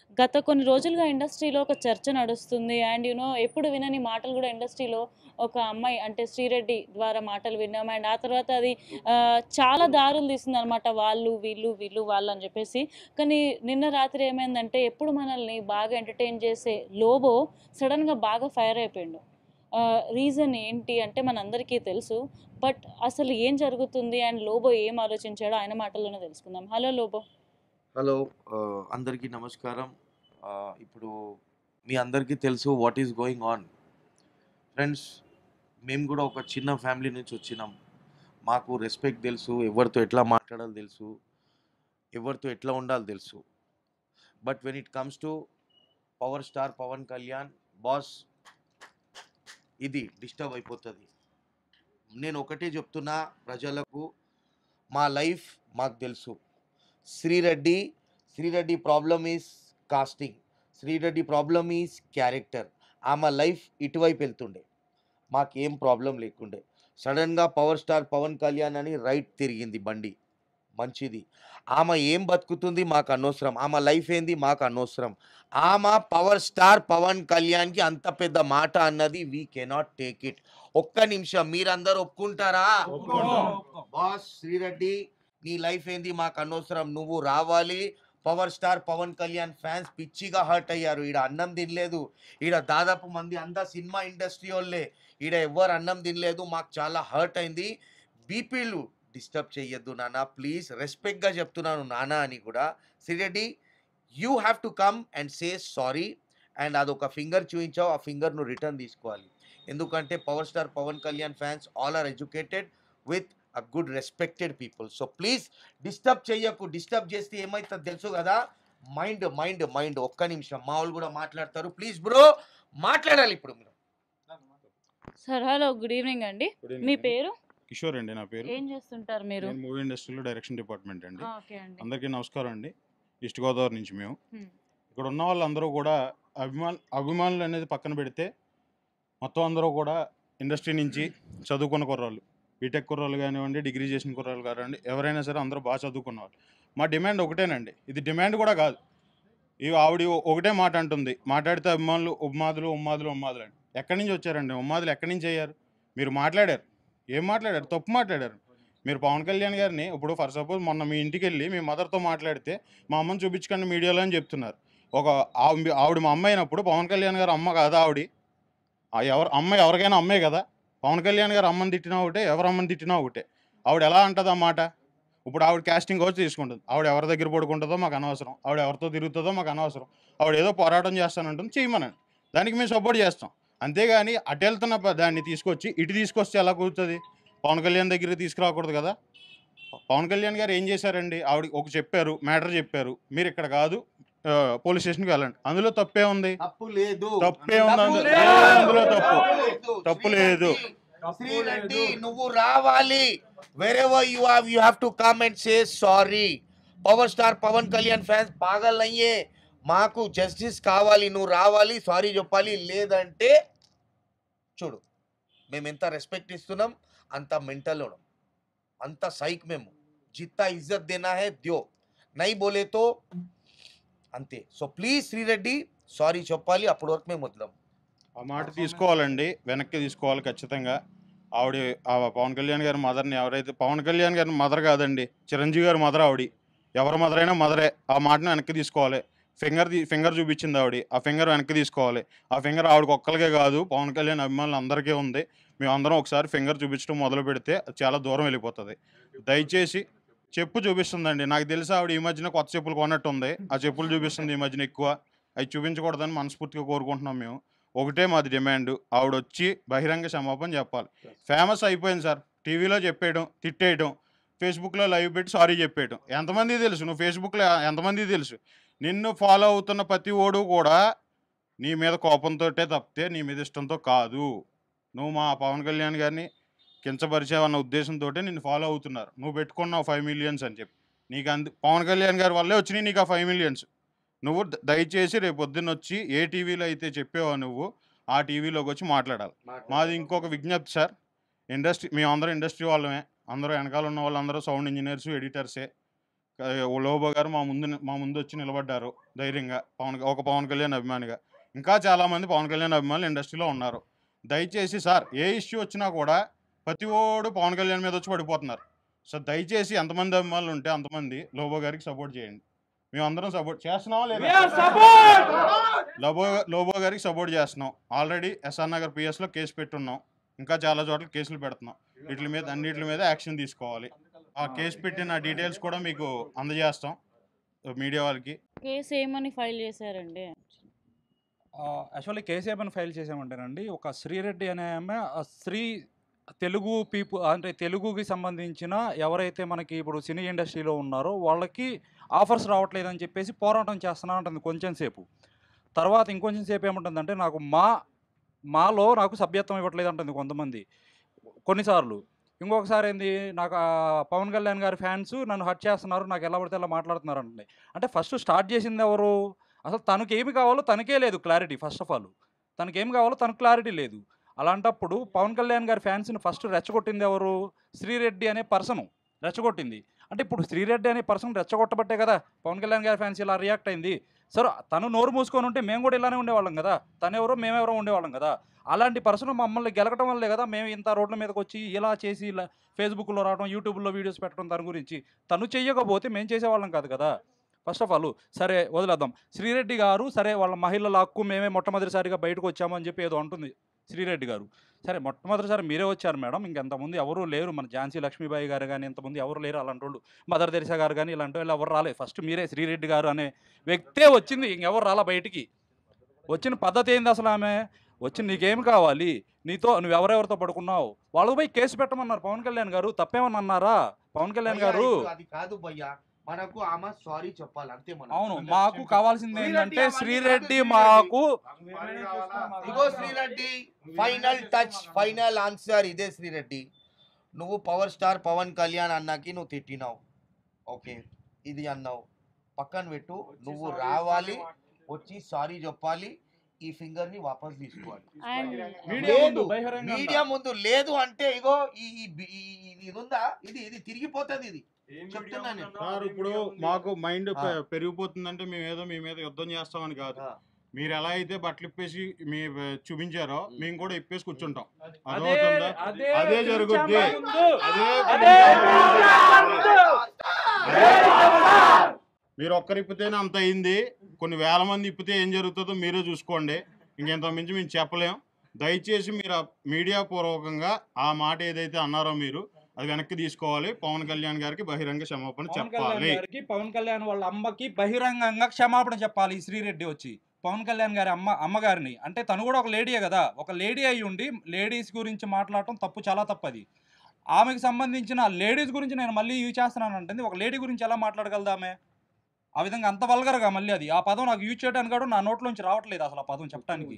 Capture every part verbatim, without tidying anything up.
గత కొన్ని రోజులుగా ఇండస్ట్రీలో ఒక చర్చ నడుస్తుంది. అండ్ యూ నో ఎప్పుడు వినని మాటలు గూడా ఇండస్ట్రీలో ఒక అమ్మాయి అంటే శ్రీరెడ్డి ద్వారా మాటలు విన్నాం. అండ్ ఆ తర్వాత అది ఆహ్, చాలా దారులు తీసిందనమాట. వాళ్ళు, వీళ్ళు, వీళ్ళు, వాళ్ళు అని జెప్పేసి. కానీ నిన్న రాత్రి ఏమైందంటే ఎప్పుడు మనల్ని బాగా ఎంటర్‌టైన్ చేసే 'లోబో' సడెన్‌గా బాగా ఫైర్ అయిపోయిండు. ఆహ్, రీజన్ ఏంటి అంటే మనందరికీ తెలుసు. బట్ అసలు ఏం జరుగుతుంది? అండ్ 'లోబో' ఏం ఆలోచించాడో ఆయన మాటల్లోనే తెలుసుకుందాం. హలో 'లోబో'. హలో ఆహ్, అందరికీ నమస్కారం. ఆహ్, ఇప్పుడు మీ అందరికీ తెలుసు what is going on. Friends, మేము గూడా ఒక చిన్న ఫ్యామిలీ నుంచి వచ్చినాం. మాకు రెస్పెక్ట్ తెలుసు. ఎవరితో ఎట్లా మాట్లాడాలో తెలుసు. ఎవరితో ఎట్లా ఉండాలో తెలుసు. But when it comes to power star Pawan Kalyan boss, ఇది డిస్టర్బ్ అయిపోతది. నేను ఒకటే చెప్తున్నా ప్రజలకు, మా లైఫ్ మాకు తెలుసు. Sri Reddy Sri Reddy problem is casting. Sri Reddy problem is character. ఆమె లైఫ్ ఇటువైపు వెళ్తుండే, మాకేం ప్రాబ్లం లేకుండే. సడన్గా పవర్ స్టార్ పవన్ కళ్యాణ్ అని రైట్ తిరిగింది బండి, మంచిది. ఆమె ఏం బతుకుతుంది మాకు అనవసరం. ఆమె లైఫ్ ఏంది మాకు అనవసరం. ఆమె పవర్ స్టార్ పవన్ కళ్యాణ్కి అంత పెద్ద మాట అన్నది వీ కెనాట్ టేక్ ఇట్. ఒక్క నిమిషం, మీరందరూ ఒప్పుకుంటారా? బాస్ శ్రీరెడ్డి, నీ లైఫ్ ఏంది మాకు అనవసరం. నువ్వు రావాలి. Power star Pawan Kalyan fans పిచ్చిగా హర్ట్ అయ్యారు. ఈడ అన్నం తినలేదు. ఈడ దాదాపు మంది అంతా సినిమా ఇండస్ట్రీ వాళ్ళే. ఈడ ఎవ్వరు అన్నం తినలేదు. మాకు చాలా హర్ట్ అయింది. బీపీలు డిస్టర్బ్ చేయొద్దు నాన్న, ప్లీజ్. రెస్పెక్ట్గా చెప్తున్నాను నాన్న అని కూడా. Sri Reddy, you have to come and say sorry. And అదొక ఫింగర్ చూపించావు, ఆ ఫింగర్ నువ్వు రిటర్న్ తీసుకోవాలి. ఎందుకంటే power star Pawan Kalyan fans all are educated with a good respected people. So please disturb చేయకు. డిస్టర్బ్ చేస్తే ఏమవుతుందో తెలుసు కదా. మైండ్ మైండ్ మైండ్ ఒక్క నిమిషం, మా వాళ్ళు కూడా మాట్లాడతారు. ప్లీజ్ బ్రో, మాట్లాడాలి ఇప్పుడు మీరు. సార్ హలో, గుడ్ ఈవినింగ్ అండి. గుడ్ మీ ఈవినింగ్ అండి. పేరు? కిషోర్ అండి నా పేరు. ఏం చేస్తుంటారు మీరు? నేను మూవీ ఇండస్ట్రీలో డైరెక్షన్ డిపార్ట్మెంట్ అండి. ఆ, ఓకే అండి. అందరికీ నమస్కారం అండి. ఈస్ట్ గోదావరి నుంచి మేము. హ్మ్. ఇక్కడ ఉన్న వాళ్ళందరూ కూడా అభిమాన్ అభిమానులు అనేది పక్కన పెడితే మొత్తం అందరూ కూడా ఇండస్ట్రీ నుంచి చదువుకున్న కుర్రాళ్ళు, బీటెక్ కుర్రాళ్ళు కానివ్వండి, డిగ్రీ చేసిన కుర్రాళ్ళు కానివ్వండి, ఎవరైనా సరే అందరూ బాగా చదువుకున్న వాళ్ళు. మా డిమాండ్ ఒకటేనండి. ఇది డిమాండ్ కూడా కాదు. ఇవి ఆవిడ ఒకటే మాట అంటుంది, మాట్లాడితే అభిమానులు ఉమ్మాదులు ఉమ్మాదులు ఉమ్మాదులు అని. ఎక్కడి నుంచి వచ్చారండి ఉమ్మాదులు? ఎక్కడి నుంచి అయ్యారు? మీరు మాట్లాడారు, ఏం మాట్లాడారు? తప్పు మాట్లాడారు. మీరు పవన్ కళ్యాణ్ గారిని ఇప్పుడు ఫర్ సపోజ్ మొన్న మీ ఇంటికి వెళ్ళి మీ మదర్తో మాట్లాడితే మా అమ్మని చూపించుకోండి మీడియాలో అని చెప్తున్నారు. ఒక ఆవి- ఆవిడ మా అమ్మ అయినప్పుడు పవన్ కళ్యాణ్ గారు అమ్మ కాదా ఆవిడ? ఆ ఎవరు అమ్మ, ఎవరికైనా అమ్మే కదా. పవన్ కళ్యాణ్ గారు అమ్మని తిట్టినా ఒకటే, ఎవరు అమ్మని తిట్టినా ఒకటే. ఆవిడ ఎలా అంటుంది ఆ మాట? ఇప్పుడు ఆవిడ క్యాస్టింగ్ వచ్చి తీసుకుంటుంది. ఆవిడ ఎవరి దగ్గర పడుకుంటుందో మాకు అనవసరం. ఆవిడ ఎవరితో తిరుగుతుందో మాకు అనవసరం. ఆవిడ ఏదో పోరాటం చేస్తానంటుంది, చేయమనండి. దానికి మేము సపోర్ట్ చేస్తాం. అంతేగాని అటు వెళ్తున్న ప- దాన్ని తీసుకొచ్చి ఇటు తీసుకొస్తే ఎలా కూర్చుంది? పవన్ కళ్యాణ్ దగ్గరికి తీసుకురాకూడదు కదా. పవన్ కళ్యాణ్ గారు ఏం చేశారండి? ఆవిడ ఒక చెప్పారు, మ్యాటర్ చెప్పారు, మీరు ఇక్కడ కాదు ఆ, పోలీస్ స్టేషన్కి వెళ్ళండి. అందులో తప్పే ఉంది? తప్పు లేదు. తప్పే ఉంది. తప్పు అందు- లేదు. అందులో తప్పు లేదు. తప్పు లేదు. శ్రీరెడ్డి, నువ్వు రావాలి. Wherever you have you have to come and say sorry. Power star Pawan Kalyan fans పాగల్ అయ్యే, మాకు జస్టిస్ కావాలి, నువ్వు రావాలి, సారీ చెప్పాలి. లేదంటే చూడు, మేము ఎంత రెస్పెక్ట్ ఇస్తున్నాం, అంత మెంటల్ ఉన్నాం, అంత సైక్. మేము జిత్తా ఇజ్జత్ దేనా హై ద్యో, నై బోలే తో అంతే. సో ప్లీజ్ శ్రీరెడ్డి, సారీ చెప్పాలి. అప్పటి వరకు మేము వద్దాం. ఆ మాట తీసుకోవాలండి, వెనక్కి తీసుకోవాలి ఖచ్చితంగా. ఆవిడ ఆ పవన్ కళ్యాణ్ గారి మదర్ని, ఎవరైతే పవన్ కళ్యాణ్ గారి మదర్ కాదండి, చిరంజీవి గారి మదర్ ఆవిడ. ఎవరి మదర్ అయినా మదరే. ఆ మాటను వెనక్కి తీసుకోవాలి. ఫింగర్ తీ ఫింగర్ చూపించింది ఆవిడ, ఆ ఫింగర్ వెనక్కి తీసుకోవాలి. ఆ ఫింగర్ ఆవిడకి ఒక్కరికే కాదు, పవన్ కళ్యాణ్ అభిమానులు అందరికీ ఉంది. మేమందరం ఒకసారి ఫింగర్ చూపించడం మొదలు పెడితే అది చాలా దూరం వెళ్ళిపోతుంది. దయచేసి చెప్పు చూపిస్తుందండి. నాకు తెలిసి ఆవిడ ఈ మధ్యన కొత్త చెప్పులు కొన్నట్టు ఉంది. ఆ చెప్పులు చూపిస్తుంది ఈ మధ్యన ఎక్కువ. అవి చూపించకూడదని మనస్ఫూర్తిగా కోరుకుంటున్నాం మేము. ఒకటే మాది డిమాండ్, ఆవిడ వచ్చి బహిరంగ క్షమాపణ చెప్పాలి. ఫేమస్ అయిపోయింది సార్, టీవీలో చెప్పేయడం, తిట్టేయడం, ఫేస్బుక్లో లైవ్ పెట్టి సారీ చెప్పేయడం. ఎంతమందికి తెలుసు? నువ్వు ఫేస్బుక్లో ఎంతమందికి తెలుసు? నిన్ను ఫాలో అవుతున్న ప్రతి ఓడు కూడా నీ మీద కోపంతో తప్పితే నీ మీద ఇష్టంతో కాదు. నువ్వు మా పవన్ కళ్యాణ్ గారిని కించపరిచావన్న ఉద్దేశంతో నిన్ను ఫాలో అవుతున్నారు. నువ్వు పెట్టుకున్నావు ఫైవ్ మిలియన్స్ అని చెప్పి. నీకు అందు పవన్ కళ్యాణ్ గారి వల్లే వచ్చినాయి నీకు ఆ ఫైవ్ మిలియన్స్. నువ్వు ద- దయచేసి రేపు పొద్దున్న వచ్చి ఏ టీవీలో అయితే చెప్పావో నువ్వు ఆ టీవీలోకి వచ్చి మాట్లాడాలి. మాది ఇంకొక విజ్ఞప్తి సార్, ఇండస్ట్రీ మేమందరం ఇండస్ట్రీ వాళ్ళమే. అందరూ వెనకాల ఉన్న వాళ్ళందరూ సౌండ్ ఇంజనీర్స్, ఎడిటర్సే. లోబో గారు మా ముందు మా ముందు వచ్చి నిలబడ్డారు ధైర్యంగా, పవన్ ఒక పవన్ కళ్యాణ్ అభిమానిగా. ఇంకా చాలామంది పవన్ కళ్యాణ్ అభిమానులు ఇండస్ట్రీలో ఉన్నారు. దయచేసి సార్, ఏ ఇష్యూ వచ్చినా కూడా ప్రతి ఓడు పవన్ కళ్యాణ్ మీద వచ్చి పడిపోతున్నారు. సో దయచేసి ఎంతమంది అభిమానులు ఉంటే అంతమంది లోబో గారికి సపోర్ట్ చేయండి. మేమందరం సపోర్ట్ చేస్తున్నామా లేదా? లోబో లోబో గారికి సపోర్ట్ చేస్తున్నాం. ఆల్రెడీ ఎస్ఆర్ నగర్ పిఎస్లో కేసు పెట్టున్నాం. ఇంకా చాలా చోట్ల కేసులు పెడుతున్నాం. వీటి మీద అన్నిటి మీద యాక్షన్ తీసుకోవాలి. ఆ కేసు పెట్టిన డీటెయిల్స్ కూడా మీకు అందజేస్తాం మీడియా వాళ్ళకి. కేసు ఏమని ఫైల్ చేశారండి? యాక్చువల్లీ కేసు ఏమని ఫైల్ చేసామంటేనండి, ఒక శ్రీరెడ్డి అనే ఆమె స్త్రీ తెలుగు పీపుల్ అంటే తెలుగుకి సంబంధించిన ఎవరైతే మనకి ఇప్పుడు సినీ ఇండస్ట్రీలో ఉన్నారో వాళ్ళకి ఆఫర్స్ రావట్లేదని చెప్పేసి పోరాటం చేస్తున్నా ఉంటుంది కొంచెం సేపు. తర్వాత ఇంకొంచెం సేపు ఏముంటుందంటే, నాకు మా మాలో నాకు సభ్యత్వం ఇవ్వట్లేదు అంటుంది కొంతమంది కొన్నిసార్లు. ఇంకొకసారి ఏంది, నాకు పవన్ కళ్యాణ్ గారి ఫ్యాన్స్ నన్ను హర్ట్ చేస్తున్నారు, నాకు ఎలా పడితే ఎలా మాట్లాడుతున్నారు అంటే. అంటే ఫస్ట్ స్టార్ట్ చేసింది ఎవరు? అసలు తనకి ఏమి కావాలో తనకే లేదు క్లారిటీ. ఫస్ట్ ఆఫ్ ఆల్ తనకి ఏమి కావాలో తనకు క్లారిటీ లేదు. అలాంటప్పుడు పవన్ కళ్యాణ్ గారి ఫ్యాన్స్ని ఫస్ట్ రెచ్చగొట్టింది ఎవరు? శ్రీరెడ్డి అనే పర్సను రెచ్చగొట్టింది. అంటే ఇప్పుడు శ్రీరెడ్డి అనే పర్సన్ రెచ్చగొట్టబట్టే కదా పవన్ కళ్యాణ్ గారి ఫ్యాన్స్ ఇలా రియాక్ట్ అయింది. సరే, తను నోరు మూసుకొని ఉంటే మేము కూడా ఇలానే ఉండేవాళ్ళం కదా, తనెవరో మేమెవరో ఉండేవాళ్ళం కదా. అలాంటి పర్సన్ మమ్మల్ని గెలకటం వల్లే కదా మేము ఇంత రోడ్ల మీదకి వచ్చి ఇలా చేసి ఇలా ఫేస్బుక్లో రావడం, యూట్యూబ్లో వీడియోస్ పెట్టడం. దాని గురించి తను చెయ్యకపోతే మేము చేసేవాళ్ళం కాదు కదా. ఫస్ట్ ఆఫ్ ఆల్ సరే వదిలేద్దాం. శ్రీరెడ్డి గారు సరే వాళ్ళ మహిళల హక్కు మేమే మొట్టమొదటిసారిగా బయటకు వచ్చామని చెప్పి ఏదో అంటుంది శ్రీరెడ్డి గారు. సరే, మొట్టమొదటిసారి మీరే వచ్చారు మేడం, ఇంకెంతమంది ఎవరూ లేరు. మన ఝాన్సీ లక్ష్మీబాయి గారు కానీ ఇంతమంది ఎవరు లేరు అలాంటి వాళ్ళు. మదర్ తెరిసా గారు కానీ ఇలాంటి వాళ్ళు ఎవరు రాలేదు. ఫస్ట్ మీరే శ్రీరెడ్డి గారు అనే వ్యక్తే వచ్చింది, ఇంకెవరు రాలా బయటికి. వచ్చిన పద్ధతి ఏంది అసలు? ఆమె వచ్చి నీకేం కావాలి, నీతో నువ్వు ఎవరెవరితో పడుకున్నావు, వాళ్ళకి పోయి కేసు పెట్టమన్నారు పవన్ కళ్యాణ్ గారు. తప్పేమని అన్నారా పవన్ కళ్యాణ్ గారు? అది కాదు భయ్యా, మనకు ఆమె సారీ చెప్పాలి అంతే. అవును, మాకు కావాల్సింది ఏంటంటే శ్రీరెడ్డి మాకు ఇగో Sri Reddy final touch, final answer ఇదే. శ్రీరెడ్డి, నువ్వు పవర్ స్టార్ పవన్ కళ్యాణ్ అన్నాకి నువ్వు తిట్టినావు, ఓకే, ఇది అన్నావు, పక్కన పెట్టు. నువ్వు రావాలి, వచ్చి సారీ చెప్పాలి, ఈ ఫింగర్ ని వాపస్ తీసుకోవాలి. మీడియా ముందు లేదు అంటే ఇగో ఇది ఉందా, ఇది ఇది తిరిగిపోతుంది. ఇది సార్, ఇప్పుడు మాకు మైండ్ పెరిగిపోతుందంటే మేము ఏదో మీ మీద యుద్ధం చేస్తామని కాదు. మీరు ఎలా అయితే బట్టలు ఇప్పేసి మీ చూపించారో మేము కూడా ఇప్పేసి కూర్చుంటాం. అర్థమవుతుందా? అదే జరుగుద్ది. అదే మీరు ఒక్కరు ఇప్పితేనే అంత అయింది. కొన్ని వేల మంది ఇప్పితే ఏం జరుగుతుందో మీరే చూసుకోండి. ఇంకెంత మించి మేము చెప్పలేం. దయచేసి మీరు మీడియా పూర్వకంగా ఆ మాట ఏదైతే అన్నారో మీరు అది వెనక్కి తీసుకోవాలి. పవన్ కళ్యాణ్ గారికి బహిరంగ క్షమాపణ చెప్పాలి. పవన్ కళ్యాణ్ వాళ్ళ అమ్మకి బహిరంగంగా క్షమాపణ చెప్పాలి శ్రీరెడ్డి వచ్చి. పవన్ కళ్యాణ్ గారి అమ్మ అమ్మగారిని అంటే తను కూడా ఒక లేడీయే కదా, ఒక లేడీ అయి ఉండి లేడీస్ గురించి మాట్లాడటం తప్పు, చాలా తప్పు. అది ఆమెకు సంబంధించిన లేడీస్ గురించి నేను మళ్ళీ యూజ్ చేస్తున్నాను అంటే ఒక లేడీ గురించి ఎలా మాట్లాడగలదామే ఆ విధంగా? అంత వల్గర్గా మళ్ళీ అది ఆ పదం నాకు యూజ్ చేయడానికి కూడా నా నోట్లోంచి రావట్లేదు అసలు ఆ పదం చెప్పడానికి.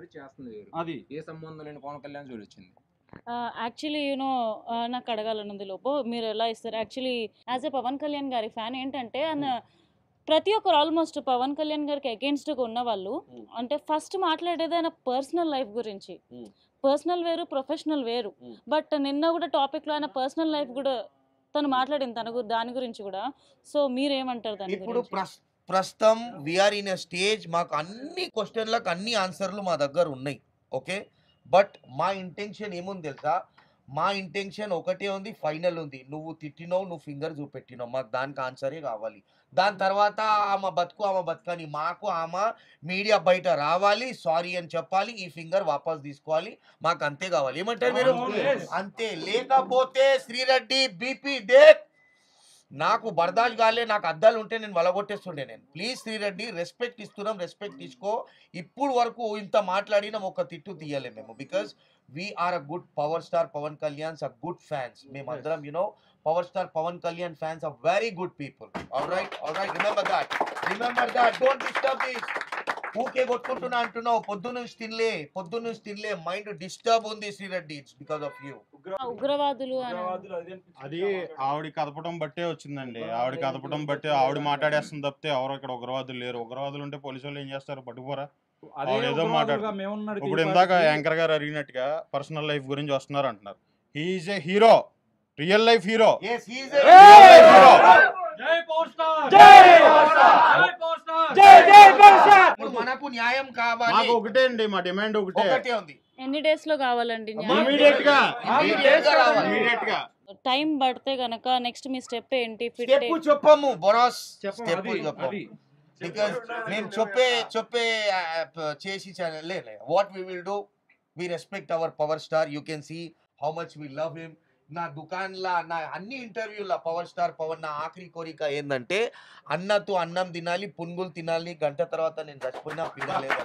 అది ఏ సంబంధం లేని పవన్ కళ్యాణ్ చూడి వచ్చింది. యాక్చువల్లీ యూనో నాకు అడగాలన్నది లోపు మీరు ఎలా ఇస్తారు? Actually as a Pawan Kalyan గారి ఫ్యాన్ ఏంటంటే ఆయన ప్రతి ఒక్కరు ఆల్మోస్ట్ పవన్ కళ్యాణ్ గారికి అగేన్స్ట్గా ఉన్న వాళ్ళు అంటే ఫస్ట్ మాట్లాడేది ఆయన పర్సనల్ లైఫ్ గురించి. పర్సనల్ వేరు, ప్రొఫెషనల్ వేరు. బట్ నిన్న కూడా టాపిక్లో ఆయన పర్సనల్ లైఫ్ కూడా తను మాట్లాడింది తన దాని గురించి కూడా. సో మీరేమంటారు దాని ఇప్పుడు? ప్రస్తుతం వీఆర్ ఇన్ ఎ స్టేజ్, మాకు అన్ని క్వశ్చన్లకు అన్ని ఆన్సర్లు మా దగ్గర ఉన్నాయి, ఓకే. బట్ మా ఇంటెన్షన్ ఏముంది తెలుసా? మా ఇంటెన్షన్ ఒకటే ఉంది, ఫైనల్ ఉంది. నువ్వు తిట్టినావు, నువ్వు ఫింగర్ చూపెట్టినావు, మాకు దానికి ఆన్సరే కావాలి. దాని తర్వాత ఆమె బతుకు ఆమె బతుకని, మాకు ఆమె మీడియా బయట రావాలి, సారీ అని చెప్పాలి, ఈ ఫింగర్ వాపస్ తీసుకోవాలి, మాకు అంతే కావాలి. ఏమంటారు మీరు? అంతే. లేకపోతే శ్రీరెడ్డి బీపీ దేక్ నాకు బర్దాష్ కాలే, నాకు అద్దాలు ఉంటే నేను వలగొట్టేస్తుండే నేను. ప్లీజ్ శ్రీరెడ్డి, రెస్పెక్ట్ ఇస్తున్నాం, రెస్పెక్ట్ తీసుకో. ఇప్పుడు వరకు ఇంత మాట్లాడినాం, ఒక తిట్టు తీయలే మేము. Because we are a good power star Pawan Kalyan's a good fans. మేమందరం you know power star Pawan Kalyan fans are very good people. Alright, alright, remember that, remember that. Don't disturb this. ఊకే కొట్టుకుంటున్నా అంటున్నావు, పొద్దు నుంచి తినలే, పొద్దు నుంచి తినలే, మైండ్ డిస్టర్బ్ ఉంది Sri Reddy. It's because of you. ఉగ్రవాదులు అది ఆవిడ కదపడం బట్టే వచ్చిందండి. ఆవిడ కదపడం బట్టే ఆవిడ మాట్లాడేస్తుంది తప్పితే ఎవరు ఇక్కడ ఉగ్రవాదులు లేరు. ఉగ్రవాదులు ఉంటే పోలీసు వాళ్ళు ఏం చేస్తారు? పట్టుకోరా? ఏదో మాట్లాడు. ఇప్పుడు ఇందాక యాంకర్ గారు అడిగినట్టుగా పర్సనల్ లైఫ్ గురించి వస్తున్నారు అంటున్నారు. He is a hero, real life hero. ఇప్పుడు మనకు న్యాయం కావాలి. మాకు ఒకటే అండి, మా డిమాండ్ ఒకటే. ఒకటే ఉంది. ఎన్ని డేస్ లో కావాలండి ఇమీడియట్ గా Immediate గా రావాలి. ఇమీడియట్ గా టైం పడితే గనక నెక్స్ట్ మీ స్టెప్ ఏంటి? ఫిట్ స్టెప్ చెప్పము బొరాస్, చెప్పం, స్టెప్ అది- చెప్పము. అది. బికాస్ మేము చెప్పే చెప్పే ఆ, ప- చేసి లే what we will do, we respect our power star. You can see how much we love him. నా దుకాన్లా నా అన్ని ఇంటర్వ్యూల పవర్ స్టార్ పవన్ నా ఆఖరి కోరిక ఏంటంటే అన్నతో అన్నం తినాలి, పునుగులు తినాలి, గంట తర్వాత నేను చచ్చిపోయినా పిల్లలేదు.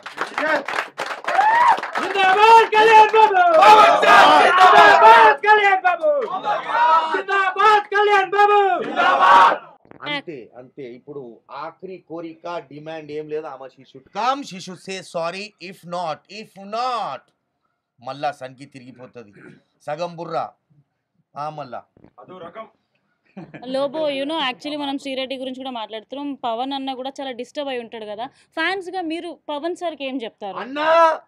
అంతే అంతే. ఇప్పుడు ఆఖరి కోరిక డిమాండ్ ఏం లేదు. ఆమె she should come, she should say sorry. If not if not మళ్ళా సన్కి తిరిగిపోతుంది సగం బుర్రా. ఆ మళ్ళా లోబో యూనో యాక్చువల్లీ మనం శ్రీరెడ్డి గురించి కూడా మాట్లాడుతున్నాం. పవన్ అన్న కూడా చాలా డిస్టర్బ్ అయి ఉంటాడు కదా. ఫ్యాన్స్ గా మీరు పవన్ సార్ కి ఏం చెప్తారు? అన్నా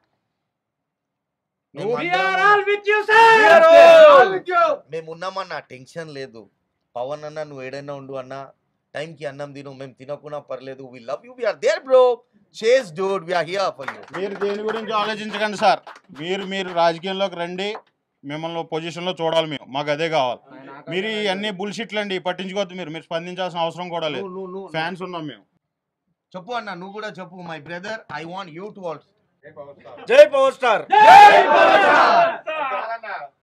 మేము ఉన్నామన్నా, టెన్షన్ లేదు. పవన్ అన్న నువ్వు ఏడైనా ఉండు అన్న, టైంకి అన్నం తిను, మేము తినకున్నా పర్లేదు. We love you, we are there bro. Chase dude, we are here for you. మీరు దేని గురించి ఆలోచించకండి సార్. మీరు మీరు రాజకీయంలోకి రండి, మిమ్మల్ని పొజిషన్లో చూడాలి మేము, మాకు అదే కావాలి. మీరు అన్ని బుల్షిట్లు అండి పట్టించుకోవద్దు. మీరు మీరు స్పందించాల్సిన అవసరం కూడా లేదు. నువ్వు- నువ్వు- ఫ్యాన్స్ ఉన్నాం మేము. చెప్పు అన్న, నువ్వు కూడా చెప్పు. My brother, I want you to also. జై పవర్ స్టార్.